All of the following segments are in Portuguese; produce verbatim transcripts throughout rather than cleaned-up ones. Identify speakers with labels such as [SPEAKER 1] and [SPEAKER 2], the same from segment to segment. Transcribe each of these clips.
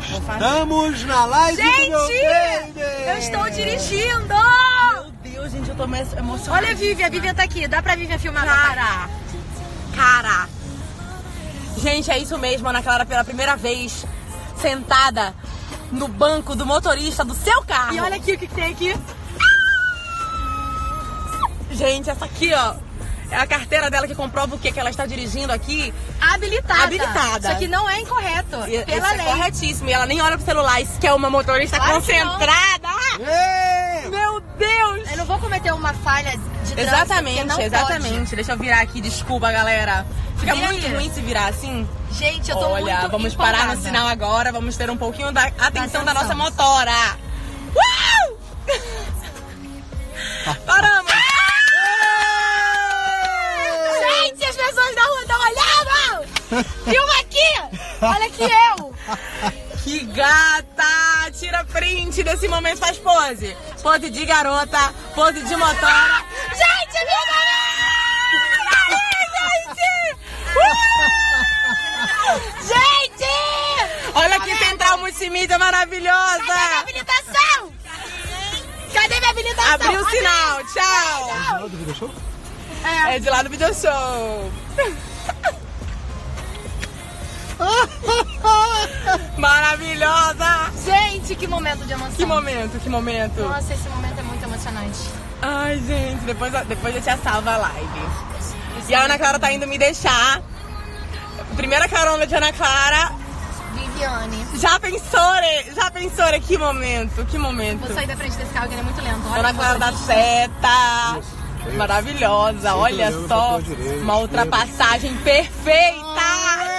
[SPEAKER 1] Estamos na live
[SPEAKER 2] gente,
[SPEAKER 1] do meu baby!
[SPEAKER 2] Eu estou dirigindo!
[SPEAKER 3] Meu Deus, gente, eu tô meio emocionada.
[SPEAKER 2] Olha a Vivian, a Vivian tá aqui. Dá pra Vivian filmar?
[SPEAKER 3] Cara, cara. Gente, é isso mesmo, Ana Clara, pela primeira vez, sentada no banco do motorista do seu carro.
[SPEAKER 2] E olha aqui o que, que tem aqui.
[SPEAKER 3] Gente, essa aqui, ó, é a carteira dela que comprova o quê? Que ela está dirigindo aqui.
[SPEAKER 2] Habilitada.
[SPEAKER 3] Habilitada.
[SPEAKER 2] Isso aqui não é incorreto.
[SPEAKER 3] E,
[SPEAKER 2] pela
[SPEAKER 3] isso
[SPEAKER 2] lei.
[SPEAKER 3] É corretíssimo. E ela nem olha pro celular. Isso que é uma motorista
[SPEAKER 2] Claro
[SPEAKER 3] concentrada.
[SPEAKER 1] Ei!
[SPEAKER 3] Meu Deus.
[SPEAKER 2] Eu não vou cometer uma falha de trânsito.
[SPEAKER 3] Exatamente,
[SPEAKER 2] não
[SPEAKER 3] exatamente.
[SPEAKER 2] Pode.
[SPEAKER 3] Deixa eu virar aqui, desculpa, galera. Fica
[SPEAKER 2] Vira
[SPEAKER 3] muito
[SPEAKER 2] aí.
[SPEAKER 3] ruim se virar assim.
[SPEAKER 2] Gente, eu tô
[SPEAKER 3] Olha,
[SPEAKER 2] muito
[SPEAKER 3] vamos
[SPEAKER 2] empolgada.
[SPEAKER 3] parar no sinal agora. Vamos ter um pouquinho da atenção da nossa
[SPEAKER 2] Atenção.
[SPEAKER 3] motora. Uau! Paramos.
[SPEAKER 2] Gente, as pessoas da rua estão olhando! Filma aqui! Olha aqui eu!
[SPEAKER 3] Que gata! Tira print desse momento, faz pose. Pose de garota, pose de motora.
[SPEAKER 2] Gente, minha gente! Uh! Gente!
[SPEAKER 3] Olha que central multimídia maravilhosa.
[SPEAKER 2] Cadê minha habilitação? Cadê minha habilitação?
[SPEAKER 3] Abriu o sinal, tchau.
[SPEAKER 1] Final do video show?
[SPEAKER 2] É.
[SPEAKER 3] É de lá do video show. Maravilhosa.
[SPEAKER 2] Gente, que momento de emoção.
[SPEAKER 3] Que momento, que momento.
[SPEAKER 2] Nossa, esse momento é muito emocionante.
[SPEAKER 3] Ai, gente, depois, depois eu te salvo a live. E a Ana Clara tá indo me deixar. Primeira carona de Ana Clara.
[SPEAKER 2] Viviane.
[SPEAKER 3] Já pensou, né? Já pensou, né? Que momento, que momento.
[SPEAKER 2] Vou sair da frente desse carro que ele é muito lento. Olha
[SPEAKER 3] Ana
[SPEAKER 2] como
[SPEAKER 3] Clara
[SPEAKER 2] eu
[SPEAKER 3] da
[SPEAKER 2] tô
[SPEAKER 3] seta.
[SPEAKER 1] Isso.
[SPEAKER 3] Maravilhosa,
[SPEAKER 1] Sempre
[SPEAKER 3] olha
[SPEAKER 1] olhando
[SPEAKER 3] só.
[SPEAKER 1] pra tua direita,
[SPEAKER 3] Uma ultrapassagem perfeita.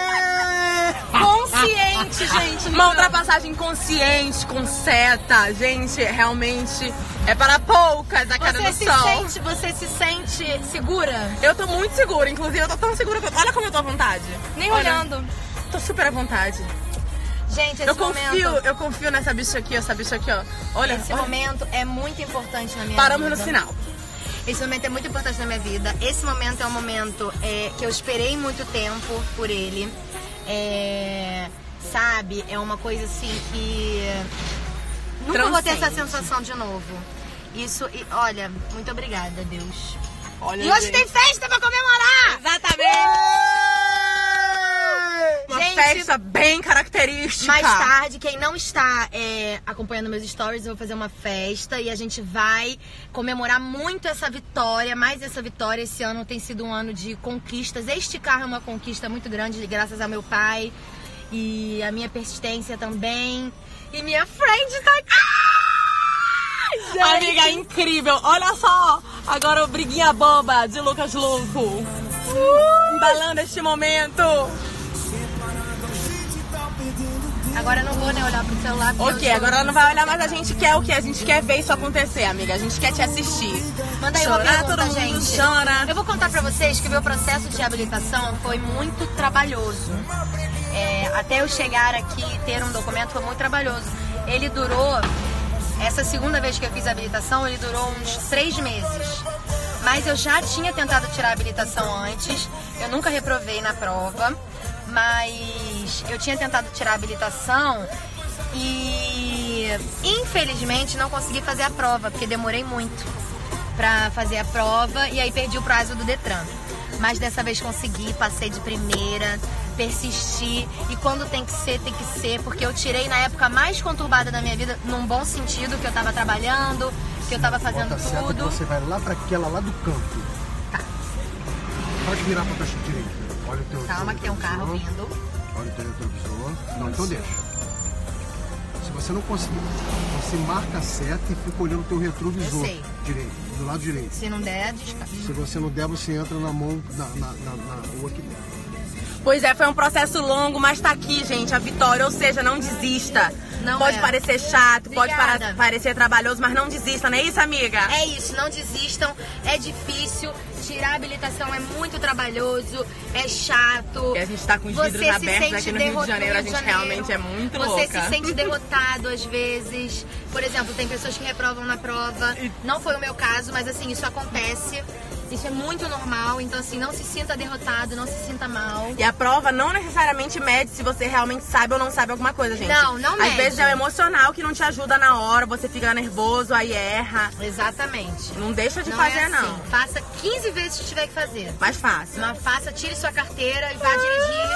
[SPEAKER 2] consciente, gente.
[SPEAKER 3] Uma ultrapassagem consciente, com seta. Gente, realmente é para poucas a cara
[SPEAKER 2] Você
[SPEAKER 3] do
[SPEAKER 2] se
[SPEAKER 3] sol.
[SPEAKER 2] sente, você se sente segura?
[SPEAKER 3] Eu tô muito segura, inclusive eu tô tão segura que eu... Olha como eu tô à vontade.
[SPEAKER 2] Nem
[SPEAKER 3] Olha,
[SPEAKER 2] olhando.
[SPEAKER 3] Tô super à vontade.
[SPEAKER 2] Gente, esse
[SPEAKER 3] Eu confio,
[SPEAKER 2] momento,
[SPEAKER 3] eu confio nessa bicha aqui, essa bicha aqui, ó. Olha,
[SPEAKER 2] esse
[SPEAKER 3] olha.
[SPEAKER 2] momento é muito importante na minha
[SPEAKER 3] Paramos
[SPEAKER 2] vida.
[SPEAKER 3] no sinal.
[SPEAKER 2] Esse momento é muito importante na minha vida. Esse momento é um momento é, que eu esperei muito tempo por ele. É, sabe? É uma coisa assim que nunca vou ter essa
[SPEAKER 3] Transcende.
[SPEAKER 2] sensação de novo. Isso, e, olha, muito obrigada, Deus.
[SPEAKER 3] Olha,
[SPEAKER 2] E hoje
[SPEAKER 3] gente.
[SPEAKER 2] tem festa pra comemorar!
[SPEAKER 3] Exatamente! Uma
[SPEAKER 2] Gente,
[SPEAKER 3] festa bem característica.
[SPEAKER 2] Mais tarde, quem não está é, acompanhando meus stories, eu vou fazer uma festa e a gente vai comemorar muito essa vitória, mais essa vitória. Esse ano tem sido um ano de conquistas. Este carro é uma conquista muito grande, graças ao meu pai e a minha persistência também. E minha friend tá aqui! Gente.
[SPEAKER 3] Amiga, incrível. Olha só, agora o briguinha boba de Lucas Luco. Uh, embalando este momento.
[SPEAKER 2] Agora eu não vou nem olhar pro celular. porque
[SPEAKER 3] Ok,
[SPEAKER 2] eu
[SPEAKER 3] agora ela não vai olhar, mas a gente quer o quê? A gente quer ver isso acontecer, amiga. A gente quer te assistir.
[SPEAKER 2] Manda aí uma
[SPEAKER 3] Chorar,
[SPEAKER 2] pergunta,
[SPEAKER 3] todo mundo
[SPEAKER 2] gente.
[SPEAKER 3] chora.
[SPEAKER 2] Eu vou contar pra vocês que o meu processo de reabilitação foi muito trabalhoso. É, até eu chegar aqui e ter um documento foi muito trabalhoso. Ele durou, essa segunda vez que eu fiz a habilitação, ele durou uns três meses. Mas eu já tinha tentado tirar a habilitação antes, eu nunca reprovei na prova, mas eu tinha tentado tirar a habilitação e infelizmente não consegui fazer a prova, porque demorei muito pra fazer a prova e aí perdi o prazo do Detran. Mas dessa vez consegui, passei de primeira, persisti e quando tem que ser, tem que ser, porque eu tirei na época mais conturbada da minha vida, num bom sentido, que eu tava trabalhando, que eu tava fazendo
[SPEAKER 1] Bota certo que
[SPEAKER 2] tudo.
[SPEAKER 1] você vai lá pra aquela lá do campo.
[SPEAKER 2] Tá.
[SPEAKER 1] Pode virar pra caixa direita. Olha o teu
[SPEAKER 2] Calma que tem um carro
[SPEAKER 1] retrovisor.
[SPEAKER 2] vindo.
[SPEAKER 1] Olha o teu retrovisor. Não, então deixa. Se você não conseguir, você marca a seta e fica olhando o teu retrovisor.
[SPEAKER 2] Eu sei.
[SPEAKER 1] Direito, do lado direito.
[SPEAKER 2] Se não der, descarga.
[SPEAKER 1] Se você não der, você entra na mão, na, na, na, na rua aqui dentro.
[SPEAKER 3] Pois é, foi um processo longo, mas tá aqui, gente, a vitória. Ou seja, não desista.
[SPEAKER 2] Não
[SPEAKER 3] pode
[SPEAKER 2] é.
[SPEAKER 3] parecer chato, pode
[SPEAKER 2] Obrigada.
[SPEAKER 3] para- parecer trabalhoso, mas não desista, não é isso, amiga?
[SPEAKER 2] É isso, não desistam, é difícil, tirar a habilitação é muito trabalhoso, é chato.
[SPEAKER 3] E a gente tá com os
[SPEAKER 2] Você
[SPEAKER 3] vidros
[SPEAKER 2] se
[SPEAKER 3] abertos
[SPEAKER 2] sente
[SPEAKER 3] aqui no Rio de
[SPEAKER 2] derrotado
[SPEAKER 3] Janeiro, a
[SPEAKER 2] no Rio
[SPEAKER 3] gente
[SPEAKER 2] de Janeiro.
[SPEAKER 3] realmente é muito
[SPEAKER 2] Você
[SPEAKER 3] louca.
[SPEAKER 2] se sente derrotado às vezes. Por exemplo, tem pessoas que reprovam na prova. Não foi o meu caso, mas assim, isso acontece. Isso é muito normal, então assim, não se sinta derrotado, não se sinta mal.
[SPEAKER 3] E a prova não necessariamente mede se você realmente sabe ou não sabe alguma coisa, gente.
[SPEAKER 2] Não, não mede.
[SPEAKER 3] Às vezes é o emocional que não te ajuda na hora, você fica nervoso, aí erra.
[SPEAKER 2] Exatamente.
[SPEAKER 3] Não deixa de
[SPEAKER 2] não
[SPEAKER 3] fazer,
[SPEAKER 2] é assim.
[SPEAKER 3] não.
[SPEAKER 2] Faça quinze vezes se tiver que fazer.
[SPEAKER 3] Mais fácil.
[SPEAKER 2] Mas faça, tire sua carteira e vá dirigir.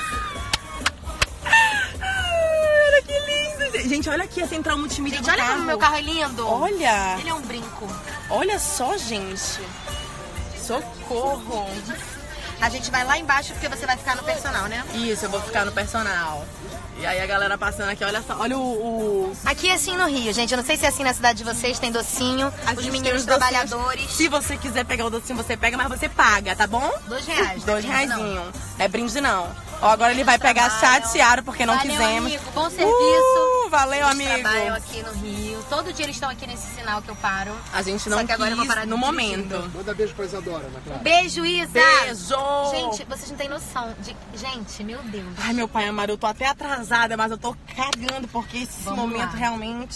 [SPEAKER 3] Olha que lindo. Gente, olha aqui a central multimídia
[SPEAKER 2] Gente,
[SPEAKER 3] do
[SPEAKER 2] olha
[SPEAKER 3] carro.
[SPEAKER 2] como meu carro é lindo.
[SPEAKER 3] Olha.
[SPEAKER 2] Ele é um brinco.
[SPEAKER 3] Olha só, gente. Socorro.
[SPEAKER 2] A gente vai lá embaixo porque você vai ficar no personal, né?
[SPEAKER 3] Isso, eu vou ficar no personal. E aí a galera passando aqui, olha só, olha o... o...
[SPEAKER 2] Aqui é assim no Rio, gente. Eu não sei se é assim na cidade de vocês, tem docinho.
[SPEAKER 3] A
[SPEAKER 2] Os
[SPEAKER 3] gente
[SPEAKER 2] meninos
[SPEAKER 3] tem os
[SPEAKER 2] trabalhadores.
[SPEAKER 3] docinhos. Se você quiser pegar o docinho, você pega, mas você paga, tá bom?
[SPEAKER 2] Dois reais.
[SPEAKER 3] Dois
[SPEAKER 2] não é brinde,
[SPEAKER 3] reaisinho. Não é brinde, não. Ó, agora ele vai pegar
[SPEAKER 2] trabalham.
[SPEAKER 3] chateado porque não
[SPEAKER 2] Valeu,
[SPEAKER 3] quisemos.
[SPEAKER 2] amigo. Bom serviço.
[SPEAKER 3] Uh, valeu,
[SPEAKER 2] Eles
[SPEAKER 3] amigo.
[SPEAKER 2] trabalham aqui no Rio. Todo dia eles estão aqui nesse sinal que eu paro.
[SPEAKER 3] A gente
[SPEAKER 2] Só
[SPEAKER 3] não
[SPEAKER 2] que agora eu vou
[SPEAKER 3] quis
[SPEAKER 2] parar de
[SPEAKER 3] no
[SPEAKER 2] dirigir.
[SPEAKER 3] momento.
[SPEAKER 1] Manda beijo pra Isadora, Ana Clara.
[SPEAKER 2] Beijo, Isa!
[SPEAKER 3] Beijo!
[SPEAKER 2] Gente, vocês não têm noção de... Gente, meu Deus.
[SPEAKER 3] Ai, meu pai amado, eu tô até atrasada, mas eu tô cagando porque esse
[SPEAKER 2] Vamos
[SPEAKER 3] momento
[SPEAKER 2] lá.
[SPEAKER 3] realmente...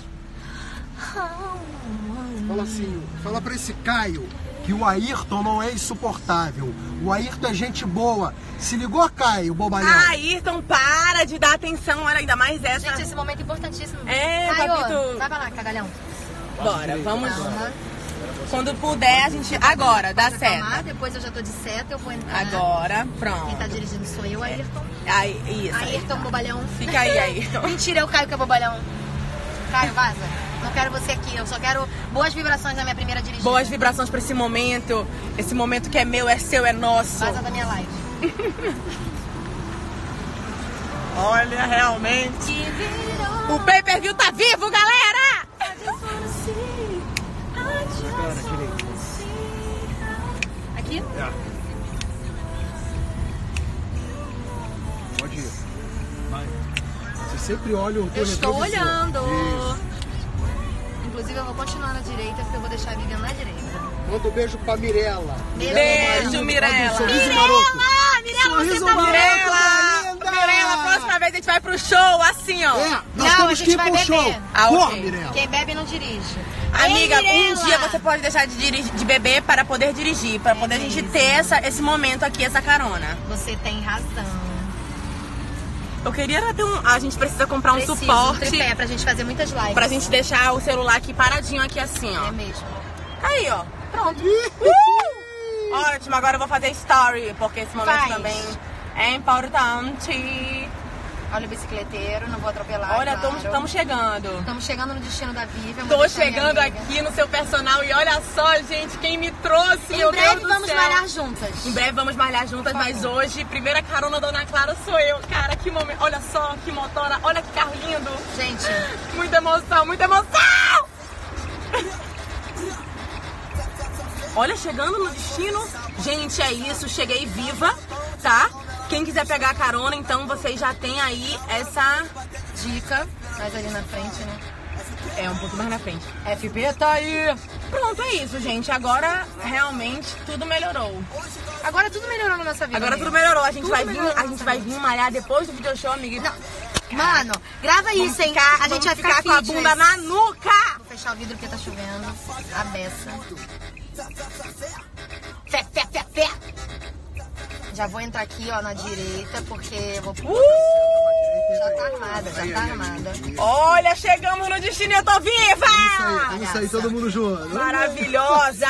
[SPEAKER 1] Fala assim, fala pra esse Caio que o Ayrton não é insuportável. O Ayrton é gente boa. Se ligou, Caio, bobalhão?
[SPEAKER 3] Ayrton, para de dar atenção, olha, ainda mais essa.
[SPEAKER 2] Gente, esse momento é importantíssimo.
[SPEAKER 3] É,
[SPEAKER 2] Caio,
[SPEAKER 3] papito.
[SPEAKER 2] vai pra lá, cagalhão.
[SPEAKER 3] Bora, vamos.
[SPEAKER 2] Calma.
[SPEAKER 3] Quando puder, a gente. Agora, dá
[SPEAKER 2] Pode acalmar,
[SPEAKER 3] certo.
[SPEAKER 2] depois eu já tô de seta, eu vou entrar.
[SPEAKER 3] Agora,
[SPEAKER 2] Quem
[SPEAKER 3] pronto.
[SPEAKER 2] tá dirigindo sou eu, Ayrton.
[SPEAKER 3] Aí, isso.
[SPEAKER 2] Ayrton, bobalhão.
[SPEAKER 3] Fica aí, Ayrton.
[SPEAKER 2] Mentira, é o Caio que é bobalhão. Caio, vaza. Não quero você aqui, eu só quero boas vibrações na minha primeira dirigida.
[SPEAKER 3] Boas vibrações pra esse momento. Esse momento que é meu, é seu, é nosso.
[SPEAKER 2] Vaza da minha live.
[SPEAKER 3] Olha, realmente. O pay-per-view tá vivo, galera!
[SPEAKER 2] Aqui?
[SPEAKER 1] É. Pode ir. Vai. Você sempre olha o teu
[SPEAKER 2] Eu estou
[SPEAKER 1] retrovisor.
[SPEAKER 2] olhando.
[SPEAKER 1] Isso.
[SPEAKER 2] Inclusive eu vou continuar na direita porque eu vou deixar a Vivian na direita.
[SPEAKER 1] Manda um beijo pra Mirella.
[SPEAKER 3] Beijo,
[SPEAKER 1] Marinho,
[SPEAKER 3] Mirella.
[SPEAKER 1] do Sorriso Maroto.
[SPEAKER 2] Mirella, você
[SPEAKER 1] Sorriso
[SPEAKER 2] tá
[SPEAKER 1] maroto,
[SPEAKER 3] Mirella!
[SPEAKER 1] linda!
[SPEAKER 3] Mirella, próxima vez a gente vai pro show, assim, ó.
[SPEAKER 1] É, nós
[SPEAKER 2] Não, a
[SPEAKER 1] temos
[SPEAKER 2] gente
[SPEAKER 1] que ir
[SPEAKER 2] vai
[SPEAKER 1] pro
[SPEAKER 2] beber.
[SPEAKER 1] show.
[SPEAKER 3] Ah,
[SPEAKER 1] Porra,
[SPEAKER 3] ok.
[SPEAKER 1] Mirella.
[SPEAKER 2] Quem bebe não dirige.
[SPEAKER 3] Amiga,
[SPEAKER 2] Ei,
[SPEAKER 3] um dia você pode deixar de, dirigir, de beber para poder dirigir, para poder a gente ter essa, esse momento aqui, essa carona.
[SPEAKER 2] Você tem razão.
[SPEAKER 3] Eu queria ter um... A gente precisa comprar um
[SPEAKER 2] Preciso,
[SPEAKER 3] suporte
[SPEAKER 2] um tripé pra gente fazer muitas lives.
[SPEAKER 3] pra gente deixar o celular aqui paradinho aqui assim, ó.
[SPEAKER 2] É mesmo.
[SPEAKER 3] Aí, ó. Pronto. Uh! Ótimo, agora eu vou fazer story, porque esse momento
[SPEAKER 2] Faz.
[SPEAKER 3] também é importante.
[SPEAKER 2] Olha o bicicleteiro, não vou atropelar.
[SPEAKER 3] Olha,
[SPEAKER 2] claro.
[SPEAKER 3] estamos chegando.
[SPEAKER 2] Estamos chegando no destino da Vivian. vou
[SPEAKER 3] Tô
[SPEAKER 2] deixar minha
[SPEAKER 3] chegando
[SPEAKER 2] amiga.
[SPEAKER 3] aqui no seu personal e olha só, gente, quem me trouxe,
[SPEAKER 2] Em
[SPEAKER 3] meu
[SPEAKER 2] breve
[SPEAKER 3] Deus do
[SPEAKER 2] vamos
[SPEAKER 3] céu.
[SPEAKER 2] malhar juntas.
[SPEAKER 3] Em breve vamos malhar juntas,
[SPEAKER 2] Por
[SPEAKER 3] mas
[SPEAKER 2] favor.
[SPEAKER 3] hoje, primeira carona da Ana Clara sou eu. Cara, que momento. Olha só, que motora. Olha que carro lindo.
[SPEAKER 2] Gente,
[SPEAKER 3] Muita emoção, muita emoção. Olha, chegando no destino. Gente, é isso. Cheguei viva, tá? Quem quiser pegar a carona, então vocês já tem aí essa
[SPEAKER 2] dica. Mais ali na frente, né?
[SPEAKER 3] É, um pouco mais na frente.
[SPEAKER 2] F P tá aí.
[SPEAKER 3] Pronto, é isso, gente. Agora, realmente, tudo melhorou.
[SPEAKER 2] Agora tudo melhorou na nossa vida.
[SPEAKER 3] Agora
[SPEAKER 2] amiga.
[SPEAKER 3] tudo melhorou. A gente,
[SPEAKER 2] Tudo
[SPEAKER 3] vai, vir,
[SPEAKER 2] melhorou
[SPEAKER 3] a
[SPEAKER 2] na
[SPEAKER 3] gente
[SPEAKER 2] nossa
[SPEAKER 3] vai
[SPEAKER 2] vida.
[SPEAKER 3] vir malhar depois do video show, amiga.
[SPEAKER 2] Não. Mano, grava
[SPEAKER 3] Vamos
[SPEAKER 2] isso, hein?
[SPEAKER 3] ficar-
[SPEAKER 2] a gente
[SPEAKER 3] vamos
[SPEAKER 2] vai ficar,
[SPEAKER 3] ficar com a
[SPEAKER 2] fitness.
[SPEAKER 3] bunda na nuca.
[SPEAKER 2] Vou fechar o vidro porque tá chovendo. A beça. Fé, fé, fé, fé. Já vou entrar aqui, ó, na direita, porque eu vou...
[SPEAKER 3] Uh!
[SPEAKER 2] Já tá armada, já tá armada.
[SPEAKER 3] Olha, chegamos no destino e eu tô viva!
[SPEAKER 1] Isso aí, vamos sair todo mundo junto.
[SPEAKER 3] Maravilhosa!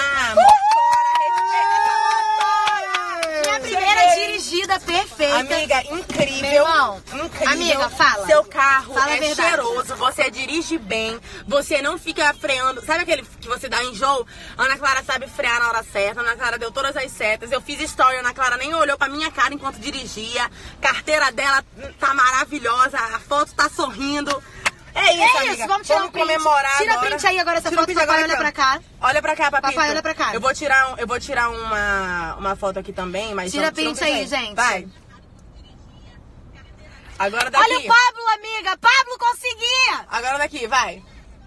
[SPEAKER 2] Minha primeira dirigida perfeita.
[SPEAKER 3] Amiga, incrível.
[SPEAKER 2] Meu irmão,
[SPEAKER 3] incrível.
[SPEAKER 2] amiga, fala.
[SPEAKER 3] Seu carro
[SPEAKER 2] Fala a
[SPEAKER 3] é
[SPEAKER 2] verdade.
[SPEAKER 3] cheiroso, você dirige bem, você não fica freando. Sabe aquele que você dá enjoo? A Ana Clara sabe frear na hora certa, a Ana Clara deu todas as setas. Eu fiz story, a Ana Clara nem olhou pra minha cara enquanto dirigia. Carteira dela tá maravilhosa, a foto tá sorrindo. É isso,
[SPEAKER 2] É
[SPEAKER 3] amiga.
[SPEAKER 2] isso, vamos tirar um print.
[SPEAKER 3] comemorar
[SPEAKER 2] Tira
[SPEAKER 3] agora.
[SPEAKER 2] print aí agora essa
[SPEAKER 3] Tira
[SPEAKER 2] foto,
[SPEAKER 3] print
[SPEAKER 2] papai,
[SPEAKER 3] agora
[SPEAKER 2] olha
[SPEAKER 3] aqui,
[SPEAKER 2] pra
[SPEAKER 3] ó.
[SPEAKER 2] cá.
[SPEAKER 3] Olha pra cá, papito.
[SPEAKER 2] Papai, olha pra cá.
[SPEAKER 3] Eu vou tirar, um, eu vou tirar uma, uma foto aqui também, mas...
[SPEAKER 2] Tira
[SPEAKER 3] vamos- tira um
[SPEAKER 2] print aí,
[SPEAKER 3] aí.
[SPEAKER 2] gente.
[SPEAKER 3] Vai. Agora daqui.
[SPEAKER 2] Olha o Pablo, amiga. Pablo, consegui.
[SPEAKER 3] Agora daqui, vai.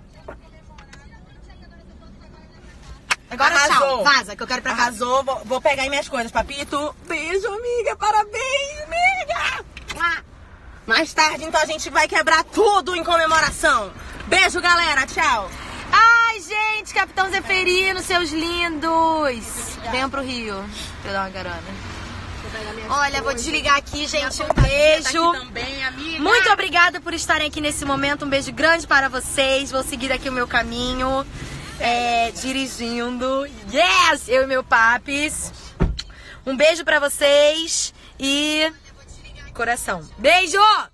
[SPEAKER 2] Agora
[SPEAKER 3] Arrasou.
[SPEAKER 2] tchau. Vaza, que eu quero ir pra casa.
[SPEAKER 3] Arrasou, vou, vou pegar aí minhas coisas, papito. Beijo, amiga, parabéns, amiga.
[SPEAKER 2] Mua.
[SPEAKER 3] Mais tarde, então, a gente vai quebrar tudo em comemoração. Beijo, galera, tchau.
[SPEAKER 2] Ai, gente. gente, Capitão Zeferino, seus lindos. Venham pro Rio pra eu dar uma carona. Olha, vou desligar aqui, gente. Um beijo.
[SPEAKER 3] Também, amiga.
[SPEAKER 2] Muito obrigada por estarem aqui nesse momento. Um beijo grande para vocês. Vou seguir aqui o meu caminho. É, dirigindo. Yes! Eu e meu papis. Um beijo pra vocês. E... coração. Beijo!